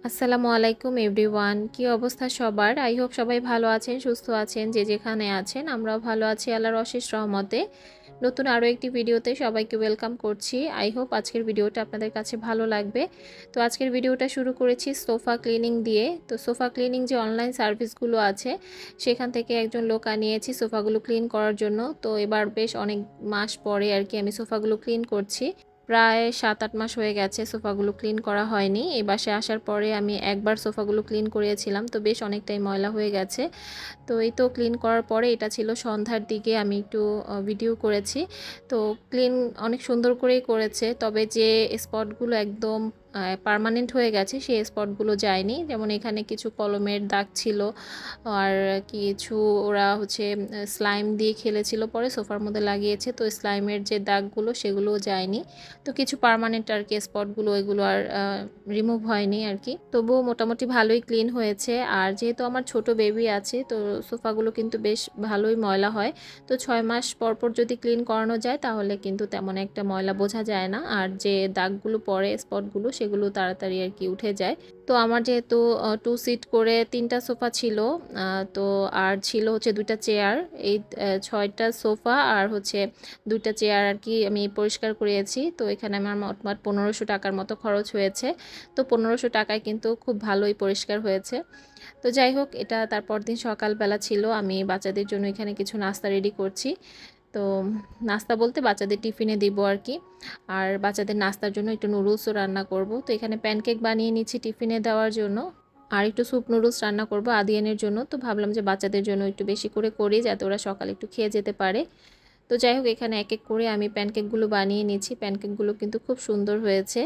আসসালামু আলাইকুম এভরিওয়ান, কি অবস্থা সবার? আই হোপ সবাই ভালো আছেন, সুস্থ আছেন, যে যেখানে আছেন। আমরাও ভালো আছি আল্লাহর অশেষ রহমতে। নতুন আরও একটি ভিডিওতে সবাইকে ওয়েলকাম করছি। আই হোপ আজকের ভিডিওটা আপনাদের কাছে ভালো লাগবে। তো আজকের ভিডিওটা শুরু করেছি সোফা ক্লিনিং দিয়ে। তো সোফা ক্লিনিং যে অনলাইন সার্ভিসগুলো আছে সেখান থেকে একজন লোক আনিয়েছি সোফাগুলো ক্লিন করার জন্য। তো এবার বেশ অনেক মাস পরে আর কি আমি সোফাগুলো ক্লিন করছি। প্রায় 7-8 মাস হয়ে গেছে সোফাগুলো ক্লিন করা হয়নি। এই বাসায় আসার পরে আমি একবার সোফাগুলো ক্লিন করিয়েছিলাম, তো বেশ অনেকটাই ময়লা হয়ে গেছে। তো এই তো ক্লিন করার পরে, এটা ছিল সন্ধ্যার দিকে, আমি একটু ভিডিও করেছি। তো ক্লিন অনেক সুন্দর করেই করেছে, তবে যে স্পটগুলো একদম পার্মানেন্ট হয়ে গেছে সেই স্পটগুলো যায়নি। যেমন এখানে কিছু কলমের দাগ ছিল, আর কিছু ওরা হচ্ছে স্লাইম দিয়ে খেলেছিল, পরে সোফার মধ্যে লাগিয়েছে, তো স্লাইমের যে দাগগুলো সেগুলোও যায়নি। তো কিছু পার্মানেন্ট আর কি স্পটগুলো, এগুলো আর রিমুভ হয়নি আর কি। তবুও মোটামুটি ভালোই ক্লিন হয়েছে। আর যেহেতু আমার ছোট বেবি আছে, তো সোফাগুলো কিন্তু বেশ ভালোই ময়লা হয়। তো 6 মাস পর পর যদি ক্লিন করানো যায় তাহলে কিন্তু তেমন একটা ময়লা বোঝা যায় না, আর যে দাগগুলো পড়ে স্পটগুলো সেগুলো তাড়াতাড়ি আর কি উঠে যায়। তো আমার যেহেতু 2 সিট করে 3টা সোফা ছিল, তো আর ছিল হচ্ছে 2টা চেয়ার, এই 6টা সোফা আর হচ্ছে 2টা চেয়ার আর কি আমি পরিষ্কার করিয়েছি। তো এখানে আমার মোটমাট 1500 টাকার মতো খরচ হয়েছে। তো 1500 টাকায় কিন্তু খুব ভালোই পরিষ্কার হয়েছে। তো যাই হোক, এটা তারপর দিন সকালবেলা ছিল, আমি বাচ্চাদের জন্য এখানে কিছু নাস্তা রেডি করছি। তো নাস্তা বলতে বাচ্চাদের টিফিনে দিব আর কি। আর বাচ্চাদের নাস্তার জন্য একটু নুডলসও রান্না করব। তো এখানে প্যানকেক বানিয়ে নিচ্ছি টিফিনে দেওয়ার জন্য। আর একটু স্যুপ নুডলস রান্না করব আদিয়ানের জন্য। তো ভাবলাম যে বাচ্চাদের জন্য একটু বেশি করে করি, যাতে ওরা সকালে একটু খেয়ে যেতে পারে। তো যাই হোক, এখানে এক এক করে আমি প্যানকেকগুলো বানিয়ে নিচ্ছি। প্যানকেকগুলো কিন্তু খুব সুন্দর হয়েছে।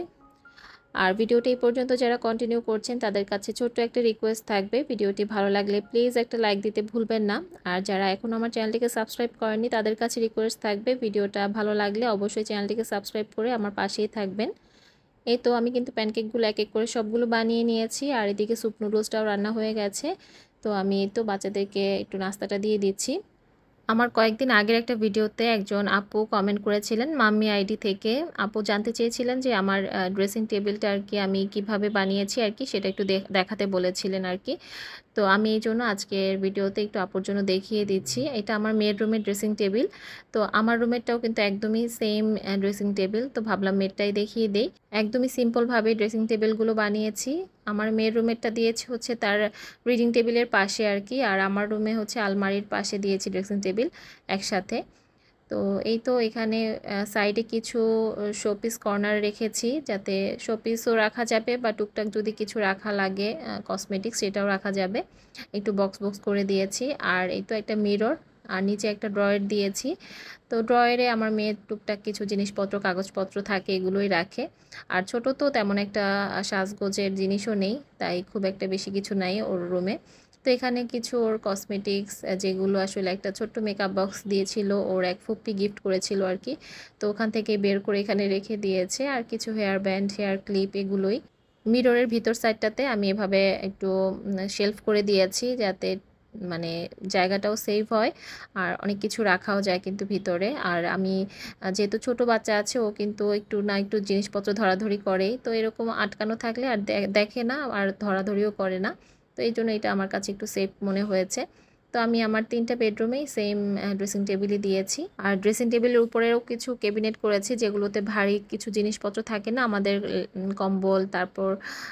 আর ভিডিওটি এই পর্যন্ত যারা কন্টিনিউ করছেন তাদের কাছে ছোট্ট একটা রিকোয়েস্ট থাকবে, ভিডিওটি ভালো লাগলে প্লিজ একটা লাইক দিতে ভুলবেন না। আর যারা এখন আমার চ্যানেলটিকে সাবস্ক্রাইব করেননি তাদের কাছে রিকোয়েস্ট থাকবে, ভিডিওটা ভালো লাগলে অবশ্যই চ্যানেলটিকে সাবস্ক্রাইব করে আমার পাশেই থাকবেন। এই তো আমি কিন্তু প্যানকেকগুলো এক এক করে সবগুলো বানিয়ে নিয়েছি, আর এদিকে স্যুপ নুডলসটাও রান্না হয়ে গেছে। তো আমি তো বাচ্চাদেরকে একটু নাস্তাটা দিয়ে দিচ্ছি। আমার কয়েকদিন আগের একটা ভিডিওতে একজন আপু কমেন্ট করেছিলেন মাম্মি আইডি থেকে। আপু জানতে চেয়েছিলেন যে আমার ড্রেসিং টেবিলটা আর কি আমি কিভাবে বানিয়েছি আর কি, সেটা একটু দেখাতে বলেছিলেন আর কি। তো আমি এই জন্য আজকের ভিডিওতে একটু আপুর জন্য দেখিয়ে দিচ্ছি। এটা আমার মেয়ের রুমের ড্রেসিং টেবিল। তো আমার রুমেরটাও কিন্তু একদমই সেম ড্রেসিং টেবিল। তো ভাবলাম মেয়েরটাই দেখিয়ে দেই। একদমই সিম্পলভাবে ড্রেসিং টেবিলগুলো বানিয়েছি। আমার মেয়ের রুমেরটা দিয়েছি হচ্ছে তার রিডিং টেবিলের পাশে আর কি, আর আমার রুমে হচ্ছে আলমারির পাশে দিয়েছি ড্রেসিং টেবিল একসাথে। তো এই তো এখানে সাইডে কিছু শোপিস কর্নার রেখেছি, যাতে শোপিসও রাখা যাবে বা টুকটাক যদি কিছু রাখা লাগে কসমেটিক্স সেটাও রাখা যাবে। একটু বক্স বক্স করে দিয়েছি। আর এই তো একটা মিরর, আর নিচে একটা ড্রয়ার দিয়েছি। তো ড্রয়ারে আমার মেয়ের টুকটাক কিছু জিনিসপত্র কাগজপত্র থাকে, এগুলোই রাখে। আর ছোট তো তেমন একটা সাজগোজের জিনিসও নেই, তাই খুব একটা বেশি কিছু নাই ওর রুমে। তো এখানে কিছু ওর কসমেটিক্স, যেগুলো আসলে একটা ছোট্ট মেকআপ বক্স দিয়েছিল, ওর এক ফুপ্পি গিফট করেছিল আর কি। তো ওখান থেকে বের করে এখানে রেখে দিয়েছে। আর কিছু হেয়ার ব্যান্ড, হেয়ার ক্লিপ, এগুলোই। মিররের ভিতর সাইডটাতে আমি এভাবে একটু শেলফ করে দিয়েছি, যাতে মানে জায়গাটাও সেভ হয়, আর অনেক কিছু রাখাও যায় কিন্তু ভিতরে। আর আমি যেহেতু ছোট বাচ্চা আছে, ও কিন্তু একটু না একটু জিনিসপত্র ধরাধরি করে, তো এরকম আটকানো থাকলে আর দেখে না আর ধরাধরিও করে না। তো এই জন্য এটা আমার কাছে একটু সেফ মনে হয়েছে। তো আমি আমার 3টা বেডরুমেই সেম ড্রেসিং টেবিলই দিয়েছি। আর ড্রেসিং টেবিলের উপরেও কিছু ক্যাবিনেট করেছি, যেগুলোতে ভারী কিছু জিনিসপত্র থাকে না আমাদের, কম্বল, তারপর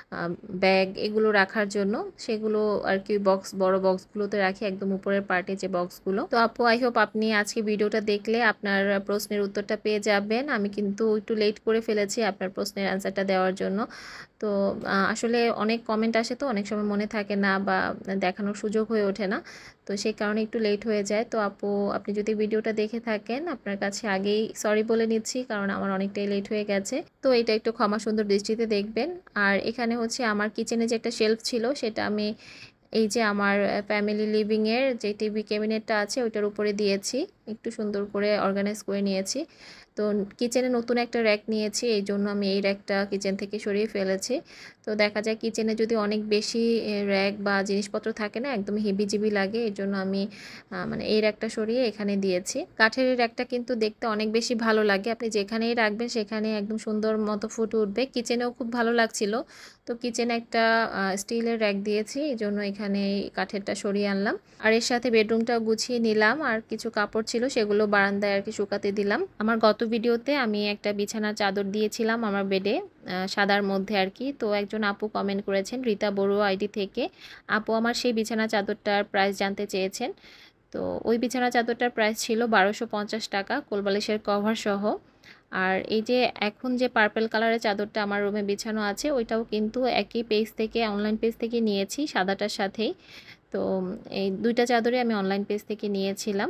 ব্যাগ, এগুলো রাখার জন্য, সেগুলো আর কি বক্স, বড় বক্সগুলোতে রাখি, একদম উপরের পার্টে যে বক্সগুলো। তো আপু, আই হোপ আপনি আজকে ভিডিওটা দেখলে আপনার প্রশ্নের উত্তরটা পেয়ে যাবেন। আমি কিন্তু একটু লেট করে ফেলেছি আপনার প্রশ্নের অ্যান্সারটা দেওয়ার জন্য। তো আসলে অনেক কমেন্ট আসে, তো অনেক সময় মনে থাকে না বা দেখানোর সুযোগ হয়ে ওঠে না, তো সেই কারণে একটু লেট হয়ে যায়। তো আপু, আপনি যদি ভিডিওটা দেখে থাকেন, আপনার কাছে আগেই সরি বলে নিচ্ছি, কারণ আমার অনেকটাই লেট হয়ে গেছে। তো এটা একটু ক্ষমা সুন্দর দৃষ্টিতে দেখবেন। আর এখানে হচ্ছে আমার কিচেনে যে একটা শেলফ ছিল, সেটা আমি এই যে আমার ফ্যামিলি লিভিংয়ের যে টিভি ক্যাবিনেটটা আছে ওইটার উপরে দিয়েছি, একটু সুন্দর করে অর্গানাইজ করে নিয়েছি। তো কিচেনে নতুন একটা র্যাক নিয়েছি, এই জন্য আমি এই র্যাকটা কিচেন থেকে সরিয়ে ফেলেছি। তো দেখা যায় কিচেনে যদি অনেক বেশি র্যাক বা জিনিসপত্র থাকে না, একদম হেবিজিবি লাগে, এই জন্য আমি মানে এই র্যাকটা সরিয়ে এখানে দিয়েছি। কাঠের এই র্যাকটা কিন্তু দেখতে অনেক বেশি ভালো লাগে, আপনি যেখানেই রাখবেন সেখানে একদম সুন্দর মতো ফুটে উঠবে। কিচেনেও খুব ভালো লাগছিল। তো কিচেনে একটা স্টিলের র্যাক দিয়েছি, এই জন্য এখানে কাঠেরটা সরিয়ে আনলাম। আর এর সাথে বেডরুমটাও গুছিয়ে নিলাম, আর কিছু কাপড় ছিল সেগুলো বারান্দায় আর কি শুকাতে দিলাম। আমার গত ভিডিওতে আমি একটা বিছানার চাদর দিয়েছিলাম আমার বেডে, সাদার মধ্যে আর কি। তো একজন আপু কমেন্ট করেছেন রীতা বড়ুয়া আইডি থেকে। আপু আমার সেই বিছানা চাদরটার প্রাইস জানতে চেয়েছেন। তো ওই বিছানা চাদরটার প্রাইস ছিল 1250 টাকা, কোলবালিশের কভার সহ। আর এই যে এখন যে পার্পল কালারের চাদরটা আমার রুমে বিছানো আছে, ওইটাও কিন্তু একই পেজ থেকে, অনলাইন পেজ থেকে নিয়েছি সাদাটার সাথেই। তো এই দুইটা চাদরই আমি অনলাইন পেজ থেকে নিয়েছিলাম।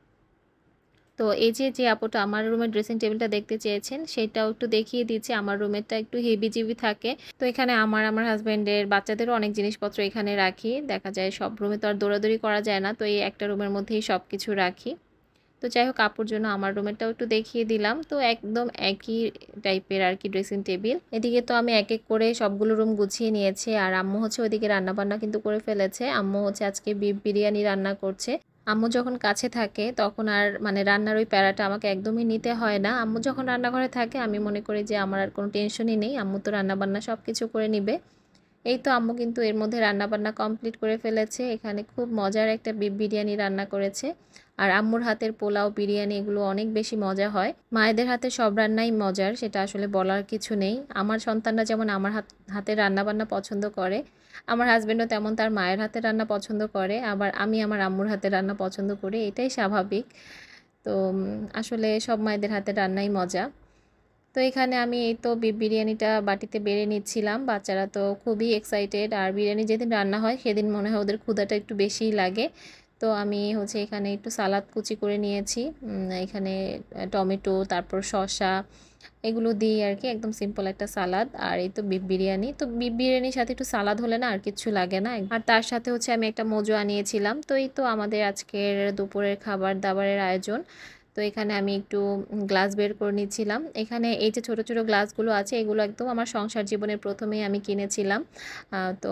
তো এই যে যে আপুটা আমার রুমের ড্রেসিং টেবিলটা দেখতে চেয়েছেন, সেটাও একটু দেখিয়ে দিচ্ছি। আমার রুমেরটা একটু হেভিজিবি থাকে, তো এখানে আমার হাজব্যান্ডের, বাচ্চাদেরও অনেক জিনিসপত্র এখানে রাখি। দেখা যায় সব রুমে তো আর দৌড়াদৌড়ি করা যায় না, তো এই একটা রুমের মধ্যেই সব কিছু রাখি। তো যাই হোক, আপুর জন্য আমার রুমেরটাও একটু দেখিয়ে দিলাম। তো একদম একই টাইপের আর কি ড্রেসিং টেবিল। এদিকে তো আমি এক এক করে সবগুলো রুম গুছিয়ে নিয়েছি, আর আম্মু হচ্ছে ওইদিকে রান্নাবান্না কিন্তু করে ফেলেছে। আম্মু হচ্ছে আজকে বিফ বিরিয়ানি রান্না করছে। আম্মু যখন কাছে থাকে তখন আর মানে রান্নার ওই প্যারাটা আমাকে একদমই নিতে হয় না। আম্মু যখন রান্নাঘরে থাকে আমি মনে করি যে আমার আর কোনো টেনশনই নেই, আম্মু তো রান্নাবান্না সব কিছু করে নিবে। এই তো আম্মু কিন্তু এর মধ্যে রান্নাবান্না কমপ্লিট করে ফেলেছে। এখানে খুব মজার একটা বিফ বিরিয়ানি রান্না করেছে। আর আম্মুর হাতের পোলাও, বিরিয়ানি এগুলো অনেক বেশি মজা হয়। মায়েদের হাতে সব রান্নাই মজার, সেটা আসলে বলার কিছু নেই। আমার সন্তানরা যেমন আমার হাতের রান্নাবান্না পছন্দ করে, আমার হাজবেন্ডও তেমন তার মায়ের হাতের রান্না পছন্দ করে, আবার আমি আমার আম্মুর হাতের রান্না পছন্দ করি, এটাই স্বাভাবিক। তো আসলে সব মায়েদের হাতের রান্নাই মজা। তো এখানে আমি এই তো বিফ বিরিয়ানিটা বাটিতে বেড়ে নিচ্ছিলাম। বাচ্চারা তো খুবই এক্সাইটেড, আর বিরিয়ানি যেদিন রান্না হয় সেদিন মনে হয় ওদের ক্ষুধাটা একটু বেশিই লাগে। তো আমি হচ্ছে এখানে একটু সালাদ কুচি করে নিয়েছি, এখানে টমেটো, তারপর শসা, এগুলো দিই আর কি, একদম সিম্পল একটা সালাদ। আর এই তো বিফ বিরিয়ানি, তো বিফ বিরিয়ানির সাথে একটু সালাদ হলে না আর কিছু লাগে না। আর তার সাথে হচ্ছে আমি একটা মোজো আনিয়েছিলাম। তো এই তো আমাদের আজকের দুপুরের খাবার দাবারের আয়োজন। তো এখানে আমি একটু গ্লাস বের করে নিচ্ছিলাম। এখানে এই যে ছোট ছোট গ্লাসগুলো আছে, এগুলো একদম আমার সংসার জীবনের প্রথমেই আমি কিনেছিলাম। তো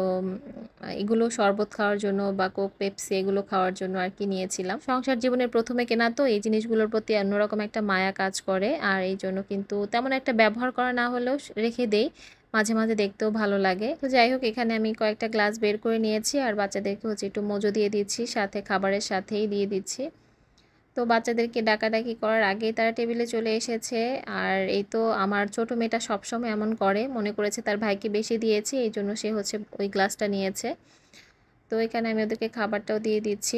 এগুলো শরবত খাওয়ার জন্য বা কোক, পেপসি এগুলো খাওয়ার জন্য আর কি নিয়েছিলাম। সংসার জীবনের প্রথমে কেনা, তো এই জিনিসগুলোর প্রতি অন্যরকম একটা মায়া কাজ করে, আর এই জন্য কিন্তু তেমন একটা ব্যবহার করা না হলেও রেখে দেই, মাঝে মাঝে দেখতেও ভালো লাগে। তো যাই হোক, এখানে আমি কয়েকটা গ্লাস বের করে নিয়েছি, আর বাচ্চাদেরকে হচ্ছে একটু মোজো দিয়ে দিচ্ছি, সাথে খাবারের সাথেই দিয়ে দিচ্ছি। তো বাচ্চাদেরকে ডাকাডাকি করার আগেই তারা টেবিলে চলে এসেছে। আর এই তো আমার ছোট মেয়েটা সবসময় এমন করে, মনে করেছে তার ভাইকে বেশি দিয়েছি, এই জন্য সে হচ্ছে ওই গ্লাসটা নিয়েছে। তো এখানে আমি ওদেরকে খাবারটাও দিয়ে দিচ্ছি।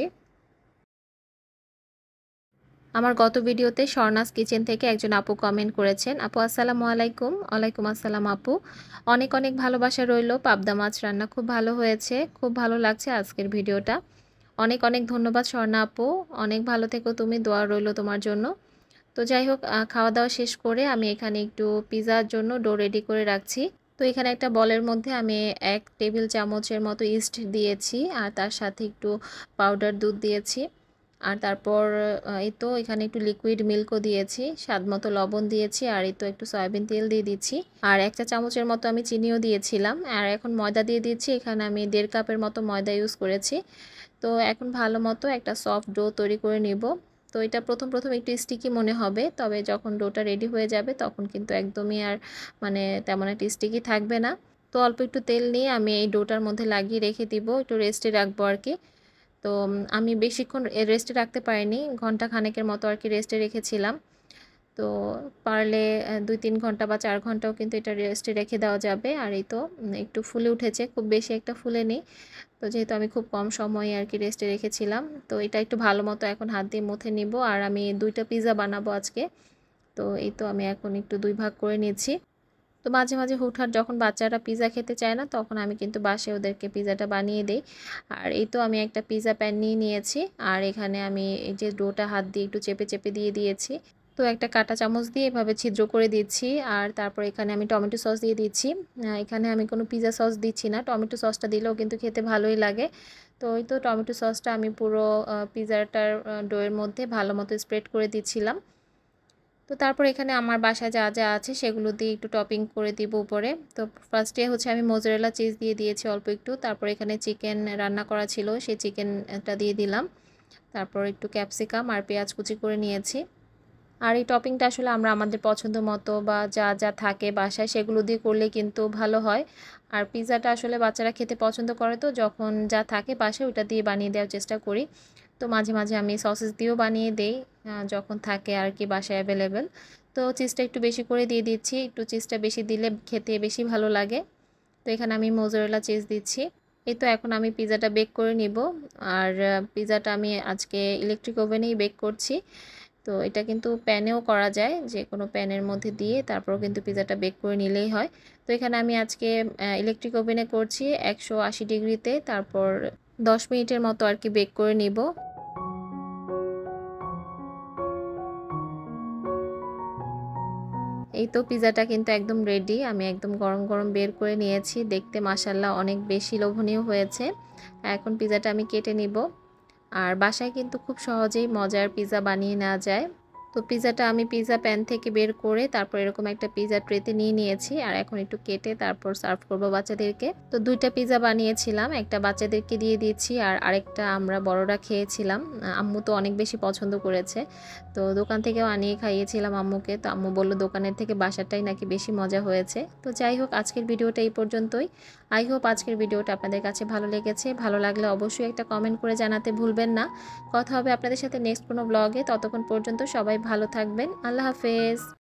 আমার গত ভিডিওতে স্বর্ণাস কিচেন থেকে একজন আপু কমেন্ট করেছেন, আপু আসসালামু আলাইকুম। ওয়ালাইকুম আসসালাম আপু, অনেক অনেক ভালোবাসা রইলো। পাবদা মাছ রান্না খুব ভালো হয়েছে, খুব ভালো লাগছে আজকের ভিডিওটা। অনেক অনেক ধন্যবাদ স্বর্ণা আপু, অনেক ভালো থেকো তুমি, দোয়া রইলো তোমার জন্য। তো যাই হোক, খাওয়া দাওয়া শেষ করে আমি এখানে একটু পিৎজার জন্য ডো রেডি করে রাখছি। তো এখানে একটা বলের মধ্যে আমি 1 টেবিল চামচের মতো ইস্ট দিয়েছি, আর তার সাথে একটু পাউডার দুধ দিয়েছি। আর তারপর এই তো এখানে একটু লিকুইড মিল্কও দিয়েছি, স্বাদ মতো লবণ দিয়েছি, আর এই তো একটু সয়াবিন তেল দিয়ে দিচ্ছি। আর 1 চা চামচের মতো আমি চিনিও দিয়েছিলাম। আর এখন ময়দা দিয়ে দিচ্ছি, এখানে আমি 1.5 কাপের মতো ময়দা ইউজ করেছি। তো এখন ভালো মতো একটা সফট ডো তৈরি করে নিব। তো এটা প্রথম প্রথম একটু স্টিকি মনে হবে, তবে যখন ডোটা রেডি হয়ে যাবে তখন কিন্তু একদমই আর মানে তেমন একটা স্টিকি থাকবে না। তো অল্প একটু তেল নিয়ে আমি এই ডোটার মধ্যে লাগিয়ে রেখে দিব, একটু রেস্টে রাখবো আর কি। তো আমি বেশিক্ষণ রেস্টে রাখতে পারিনি, ঘন্টা খানেকের মতো আর কি রেস্টে রেখেছিলাম। তো পারলে 2-3 ঘন্টা বা 4 ঘন্টাও কিন্তু এটা রেস্টে রেখে দেওয়া যাবে। আর এই তো একটু ফুলে উঠেছে, খুব বেশি একটা ফুলেনি। তো যেহেতু আমি খুব কম সময়ে আর কি রেস্টে রেখেছিলাম, তো এটা একটু ভালো মতো এখন হাত দিয়ে মুথে নিব। আর আমি 2টা পিৎজা বানাবো আজকে। তো এই তো আমি এখন একটু 2 ভাগ করে নিচ্ছি। তো মাঝে মাঝে হুটহাট যখন বাচ্চারা পিৎজা খেতে চায় না, তখন আমি কিন্তু বাসায় ওদেরকে পিৎজাটা বানিয়ে দেই। আর এই তো আমি একটা পিৎজা প্যান নিয়ে নিয়েছি, আর এখানে আমি এই যে ডোটা হাত দিয়ে একটু চেপে চেপে দিয়ে দিয়েছি। তো একটা কাঁটা চামচ দিয়ে এভাবে ছিদ্র করে দিচ্ছি। আর তারপর এখানে আমি টমেটো সস দিয়ে দিচ্ছি। এখানে আমি কোনো পিৎজা সস দিচ্ছি না, টমেটো সসটা দিলেও কিন্তু খেতে ভালোই লাগে। তো ওই তো টমেটো সসটা আমি পুরো পিৎজাটার ডোয়ের মধ্যে ভালো মতো স্প্রেড করে দিচ্ছিলাম। তো তারপর এখানে আমার বাসায় যা যা আছে সেগুলো দিয়ে একটু টপিং করে দিব উপরে। তো ফার্স্টে হচ্ছে আমি মোজারেলা চিজ দিয়ে দিয়েছি অল্প একটু, তারপর এখানে চিকেন রান্না করা ছিল সেই চিকেনটা দিয়ে দিলাম, তারপর একটু ক্যাপসিকাম আর পেঁয়াজ কুচি করে নিয়েছি। আর এই টপিংটা আসলে আমরা আমাদের পছন্দ মতো বা যা যা থাকে বাসায় সেগুলো দিয়ে করলে কিন্তু ভালো হয়। আর পিৎজাটা আসলে বাচ্চারা খেতে পছন্দ করে, তো যখন যা থাকে বাসায় ওটা দিয়ে বানিয়ে দেওয়ার চেষ্টা করি। তো মাঝে মাঝে আমি সসেস দিয়েও বানিয়ে দেই যখন থাকে আর কি বাসায় অ্যাভেলেবেল। তো চিজটা একটু বেশি করে দিয়ে দিচ্ছি, একটু চিজটা বেশি দিলে খেতে বেশি ভালো লাগে। তো এখানে আমি মোজারেলা চিজ দিচ্ছি। এই তো এখন আমি পিৎজাটা বেক করে নিব। আর পিৎজাটা আমি আজকে ইলেকট্রিক ওভেনেই বেক করছি। তো এটা কিন্তু প্যানেও করা যায়, যে কোনো প্যানের মধ্যে দিয়ে তারপরও কিন্তু পিৎজাটা বেক করে নিলেই হয়। তো এখানে আমি আজকে ইলেকট্রিক ওভেনে করছি 180 ডিগ্রিতে, তারপর 10 মিনিটের মতো আর কি বেক করে নিব। এই তো পিৎজাটা কিন্তু একদম রেডি, আমি একদম গরম গরম বের করে নিয়েছি, দেখতে মাশাআল্লাহ অনেক বেশি লোভনীয় হয়েছে। এখন পিৎজাটা আমি কেটে নিব। আর বাসায় কিন্তু খুব সহজেই মজার পিৎজা বানিয়ে নেওয়া যায়। তো পিৎজাটা আমি পিৎজা প্যান থেকে বের করে তারপর এরকম একটা পিৎজা ট্রেতে নিয়ে নিয়েছি, আর এখন একটু কেটে তারপর সার্ভ করব বাচ্চাদেরকে। তো দুইটা পিৎজা বানিয়েছিলাম, একটা বাচ্চাদেরকে দিয়ে দিয়েছি আর আরেকটা আমরা বড়রা খেয়েছিলাম। আম্মু তো অনেক বেশি পছন্দ করেছে, তো দোকান থেকেও আনিয়ে খাইয়েছিলাম আম্মুকে। তো আম্মু বলল দোকানের থেকে বাসাটাই নাকি বেশি মজা হয়েছে। তো যাই হোক, আজকের ভিডিওটা এই পর্যন্তই। আই হোপ আজকের ভিডিওটা আপনাদের কাছে ভালো লেগেছে। ভালো লাগলে অবশ্যই একটা কমেন্ট করে জানাতে ভুলবেন না। কথা হবে আপনাদের সাথে নেক্সট কোনো ব্লগে। ততক্ষণ পর্যন্ত সবাই ভালো থাকবেন। আল্লাহ হাফেজ।